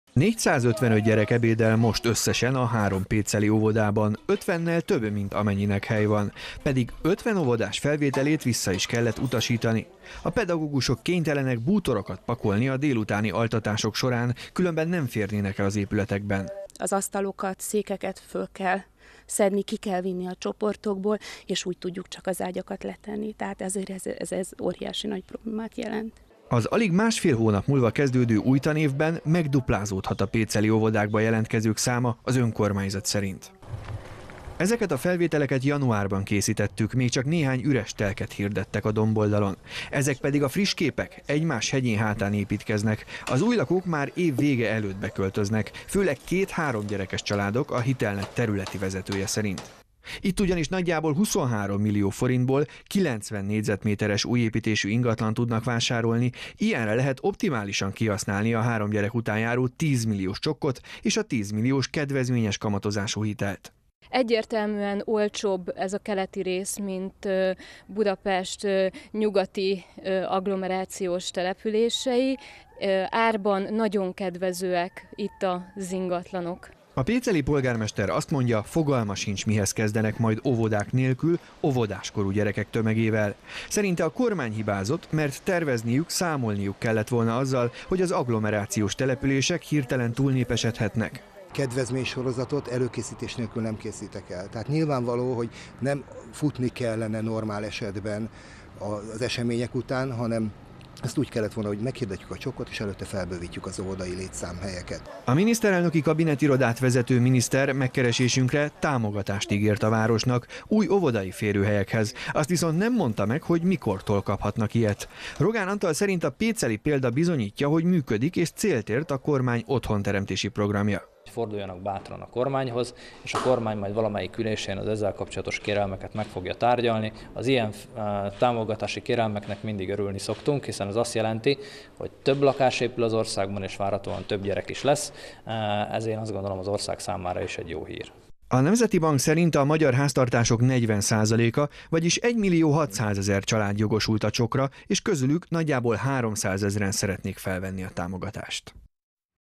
455 gyerek ebédel most összesen a 3 péceli óvodában, 50-nel több, mint amennyinek hely van, pedig 50 óvodás felvételét vissza is kellett utasítani. A pedagógusok kénytelenek bútorokat pakolni a délutáni altatások során, különben nem férnének el az épületekben. Az asztalokat, székeket föl kell szedni, ki kell vinni a csoportokból, és úgy tudjuk csak az ágyakat letenni. Tehát ezért ez óriási nagy problémát jelent. Az alig másfél hónap múlva kezdődő új tanévben megduplázódhat a péceli óvodákba jelentkezők száma az önkormányzat szerint. Ezeket a felvételeket januárban készítettük, még csak néhány üres telket hirdettek a domboldalon. Ezek pedig a friss képek egymás hegyén hátán építkeznek. Az új lakók már év vége előtt beköltöznek, főleg 2-3 gyerekes családok a Hitelnet területi vezetője szerint. Itt ugyanis nagyjából 23 millió forintból 90 négyzetméteres újépítésű ingatlan tudnak vásárolni, ilyenre lehet optimálisan kihasználni a 3 gyerek után járó 10 milliós csokkot és a 10 milliós kedvezményes kamatozású hitelt. Egyértelműen olcsóbb ez a keleti rész, mint Budapest nyugati agglomerációs települései. Árban nagyon kedvezőek itt az ingatlanok. A péceli polgármester azt mondja, fogalma sincs, mihez kezdenek majd óvodák nélkül, óvodáskorú gyerekek tömegével. Szerinte a kormány hibázott, mert tervezniük, számolniuk kellett volna azzal, hogy az agglomerációs települések hirtelen túlnépesedhetnek. Kedvezménysorozatot előkészítés nélkül nem készítek el. Tehát nyilvánvaló, hogy nem futni kellene normál esetben az események után, hanem ezt úgy kellett volna, hogy meghirdetjük a csokkot, és előtte felbővítjük az óvodai létszámhelyeket. A miniszterelnöki kabinetirodát vezető miniszter megkeresésünkre támogatást ígért a városnak új óvodai férőhelyekhez. Azt viszont nem mondta meg, hogy mikortól kaphatnak ilyet. Rogán Antal szerint a péceli példa bizonyítja, hogy működik és célt ért a kormány otthonteremtési programja. Forduljanak bátran a kormányhoz, és a kormány majd valamelyik ülésén az ezzel kapcsolatos kérelmeket meg fogja tárgyalni. Az ilyen támogatási kérelmeknek mindig örülni szoktunk, hiszen az azt jelenti, hogy több lakás épül az országban, és várhatóan több gyerek is lesz. Ez én azt gondolom az ország számára is egy jó hír. A Nemzeti Bank szerint a magyar háztartások 40%-a, vagyis 1.600.000 család jogosult a csokkra, és közülük nagyjából 300 000-en szeretnék felvenni a támogatást.